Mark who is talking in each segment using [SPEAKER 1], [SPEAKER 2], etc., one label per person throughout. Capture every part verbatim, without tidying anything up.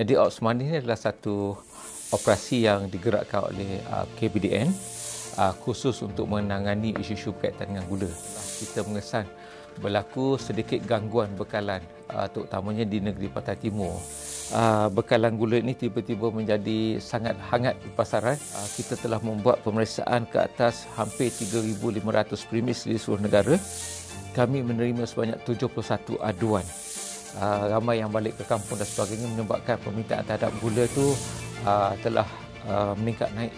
[SPEAKER 1] Jadi Ops Money ini adalah satu operasi yang digerakkan oleh uh, K P D N uh, khusus untuk menangani isu-isu berkaitan dengan gula. Kita mengesan berlaku sedikit gangguan bekalan uh, terutamanya di negeri Pantai Timur. Uh, bekalan gula ini tiba-tiba menjadi sangat hangat di pasaran. Uh, kita telah membuat pemeriksaan ke atas hampir tiga ribu lima ratus premis di seluruh negara. Kami menerima sebanyak tujuh puluh satu aduan. Uh, ramai yang balik ke kampung dan sebagainya menyebabkan permintaan terhadap gula itu uh, telah uh, meningkat naik.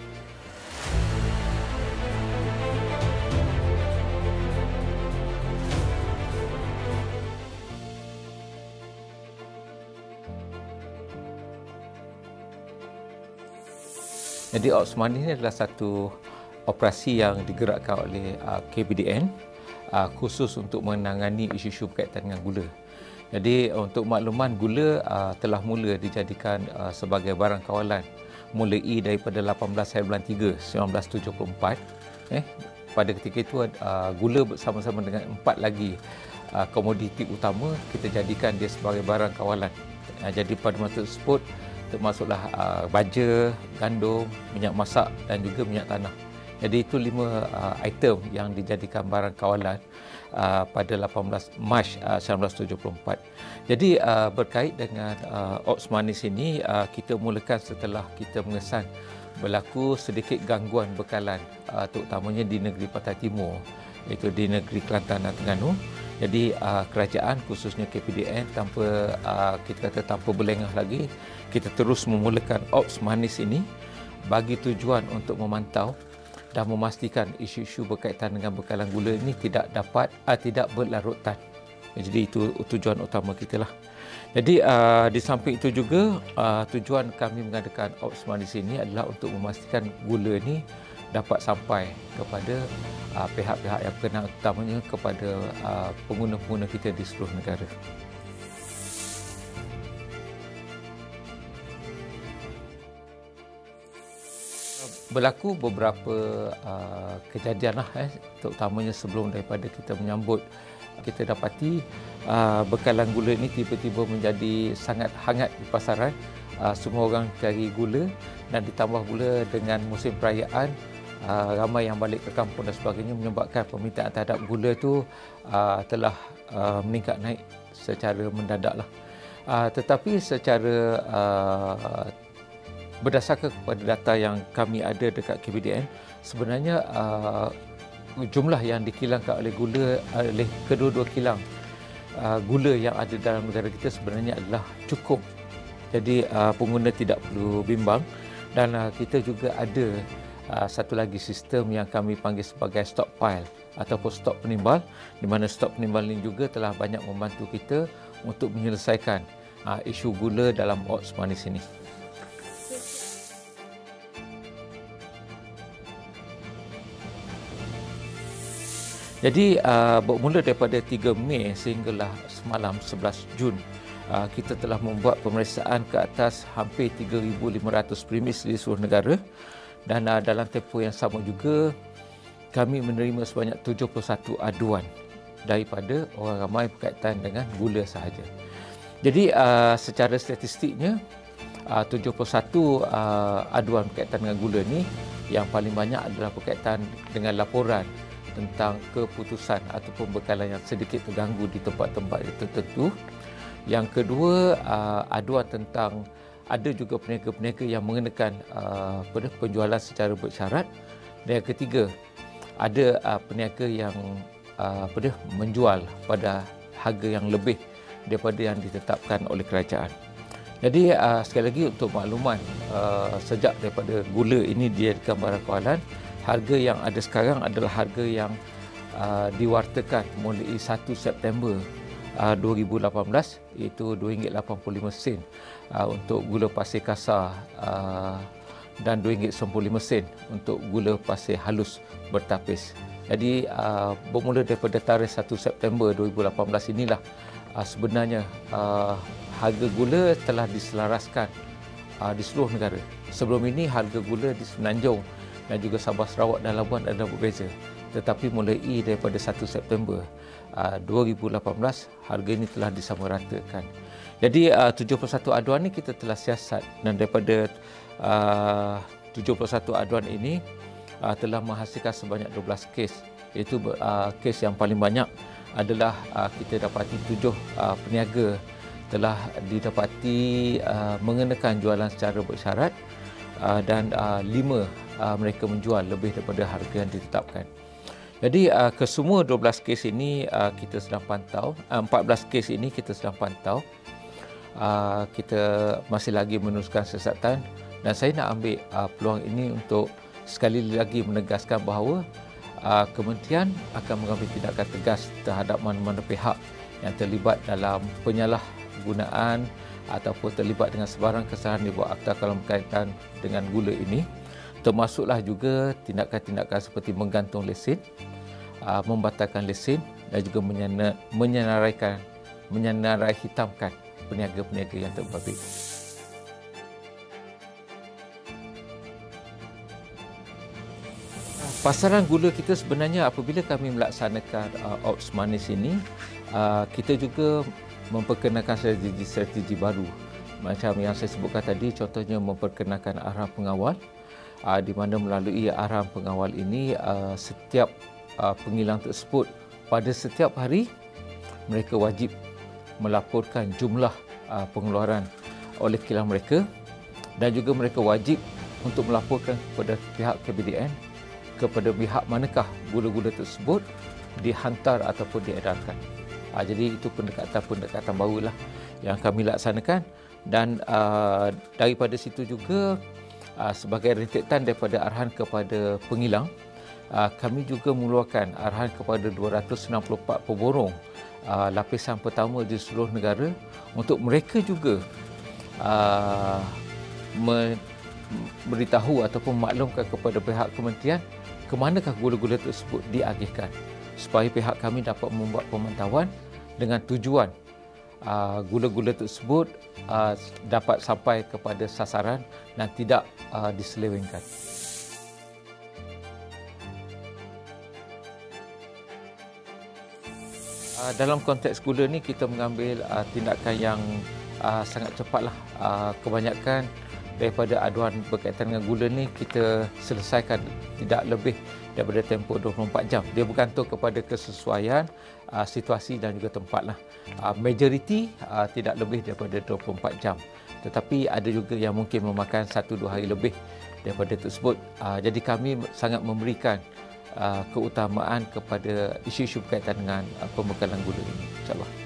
[SPEAKER 1] Jadi Ops Money ini adalah satu operasi yang digerakkan oleh uh, K P D N uh, khusus untuk menangani isu-isu berkaitan dengan gula. Jadi untuk makluman, gula uh, telah mula dijadikan uh, sebagai barang kawalan mulai daripada lapan belas hari bulan tiga seribu sembilan ratus tujuh puluh empat. Eh, pada ketika itu uh, gula bersama-sama dengan empat lagi uh, komoditi utama kita jadikan dia sebagai barang kawalan. Uh, jadi pada masa tersebut termasuklah uh, baja, gandum, minyak masak dan juga minyak tanah. Jadi itu lima uh, item yang dijadikan barang kawalan uh, pada lapan belas Mac uh, seribu sembilan ratus tujuh puluh empat. Jadi uh, berkait dengan uh, Ops Money ini uh, kita mulakan setelah kita mengesan berlaku sedikit gangguan bekalan uh, terutamanya di negeri Pantai Timur, iaitu di negeri Kelantan dan Terengganu. Jadi uh, kerajaan khususnya K P D N tanpa uh, kita kata tanpa berlengah lagi, kita terus memulakan Ops Money ini bagi tujuan untuk memantau dan memastikan isu-isu berkaitan dengan bekalan gula ini tidak dapat uh, tidak berlarutan. Jadi itu tujuan utama kita lah. Jadi uh, di samping itu juga uh, tujuan kami mengadakan Ops Money ini adalah untuk memastikan gula ini dapat sampai kepada uh, pihak-pihak yang berkenaan, utamanya kepada uh, pengguna-pengguna kita di seluruh negara. Berlaku beberapa uh, kejadian lah, eh, terutamanya sebelum daripada kita menyambut, kita dapati uh, bekalan gula ini tiba-tiba menjadi sangat hangat di pasaran. Uh, semua orang cari gula dan ditambah pula dengan musim perayaan, uh, ramai yang balik ke kampung dan sebagainya menyebabkan permintaan terhadap gula itu uh, telah uh, meningkat naik secara mendadak lah. Uh, tetapi secara uh, berdasarkan kepada data yang kami ada dekat K P D N, sebenarnya uh, jumlah yang dikilangkan oleh gula oleh kedua-dua kilang uh, gula yang ada dalam negara kita sebenarnya adalah cukup. Jadi uh, pengguna tidak perlu bimbang, dan uh, kita juga ada uh, satu lagi sistem yang kami panggil sebagai stockpile ataupun stok penimbal, di mana stok penimbal ini juga telah banyak membantu kita untuk menyelesaikan uh, isu gula dalam Ops Money ini. Jadi uh, bermula daripada tiga Mei sehinggalah semalam sebelas Jun, uh, kita telah membuat pemeriksaan ke atas hampir tiga ribu lima ratus premis di seluruh negara, dan uh, dalam tempoh yang sama juga kami menerima sebanyak tujuh puluh satu aduan daripada orang ramai berkaitan dengan gula sahaja. Jadi uh, secara statistiknya uh, tujuh puluh satu uh, aduan berkaitan dengan gula ni yang paling banyak adalah berkaitan dengan laporan tentang keputusan ataupun bekalan yang sedikit terganggu di tempat-tempat tertentu. Yang kedua, uh, aduan tentang ada juga peniaga-peniaga yang mengenakan uh, penjualan secara bersyarat. Dan yang ketiga, ada uh, peniaga yang uh, menjual pada harga yang lebih daripada yang ditetapkan oleh kerajaan. Jadi uh, sekali lagi untuk makluman, uh, sejak daripada gula ini dijadikan barang kawalan, harga yang ada sekarang adalah harga yang uh, diwartakan mulai satu September uh, dua ribu lapan belas, iaitu dua ringgit lapan puluh lima sen uh, untuk gula pasir kasar uh, dan dua ringgit sembilan puluh lima sen untuk gula pasir halus bertapis. Jadi uh, bermula daripada tarikh satu September dua ribu lapan belas inilah uh, sebenarnya uh, harga gula telah diselaraskan uh, di seluruh negara. Sebelum ini harga gula di Semenanjung dan juga Sabah, Sarawak dan Labuan adalah berbeza. Tetapi mulai daripada satu September dua ribu lapan belas, harga ini telah disamaratakan. Jadi uh, tujuh puluh satu aduan ni kita telah siasat, dan daripada uh, tujuh puluh satu aduan ini uh, telah menghasilkan sebanyak dua belas kes. Iaitu uh, kes yang paling banyak adalah uh, kita dapati tujuh uh, peniaga telah didapati uh, mengenakan jualan secara bersyarat, uh, dan uh, lima uh, mereka menjual lebih daripada harga yang ditetapkan. Jadi uh, kesemua dua belas kes ini uh, kita sedang pantau, uh, empat belas kes ini kita sedang pantau. Uh, kita masih lagi meneruskan siasatan, dan saya nak ambil uh, peluang ini untuk sekali lagi menegaskan bahawa uh, kementerian akan mengambil tindakan tegas terhadap mana-mana pihak yang terlibat dalam penyalahgunaan ataupun terlibat dengan sebarang kesalahan di bawah akta kalau berkaitan dengan gula ini, termasuklah juga tindakan-tindakan seperti menggantung lesen, uh, membatalkan lesen, dan juga menyena, menyenaraikan menyenarai hitamkan peniaga-peniaga yang terbabit. Pasaran gula kita sebenarnya apabila kami melaksanakan uh, Ops Manis ini, uh, kita juga memperkenalkan strategi-strategi baru. Macam yang saya sebutkan tadi, contohnya memperkenalkan arahan pengawal, uh, di mana melalui arahan pengawal ini, uh, setiap uh, pengilang tersebut pada setiap hari mereka wajib melaporkan jumlah uh, pengeluaran oleh kilang mereka, dan juga mereka wajib untuk melaporkan kepada pihak K B D N kepada pihak manakah gula-gula tersebut dihantar ataupun diedarkan. Uh, jadi itu pendekatan-pendekatan barulah yang kami laksanakan, dan uh, daripada situ juga uh, sebagai rentetan daripada arahan kepada pengilang, uh, kami juga mengeluarkan arahan kepada dua ratus enam puluh empat pemborong Uh, lapisan pertama di seluruh negara untuk mereka juga uh, memberitahu ataupun maklumkan kepada pihak kementerian ke manakah gula-gula tersebut diagihkan, supaya pihak kami dapat membuat pemantauan dengan tujuan uh, gula-gula tersebut uh, dapat sampai kepada sasaran dan tidak uh, diselewengkan. Dalam konteks gula ni kita mengambil uh, tindakan yang uh, sangat cepatlah. Uh, kebanyakan daripada aduan berkaitan dengan gula ni kita selesaikan tidak lebih daripada tempoh dua puluh empat jam. Dia bergantung kepada kesesuaian uh, situasi dan juga tempatlah. Uh, majoriti uh, tidak lebih daripada dua puluh empat jam. Tetapi ada juga yang mungkin memakan satu dua hari lebih daripada tersebut. Uh, jadi kami sangat memberikan Uh, keutamaan kepada isu-isu berkaitan dengan uh, pembekalan gula ini, insya-Allah.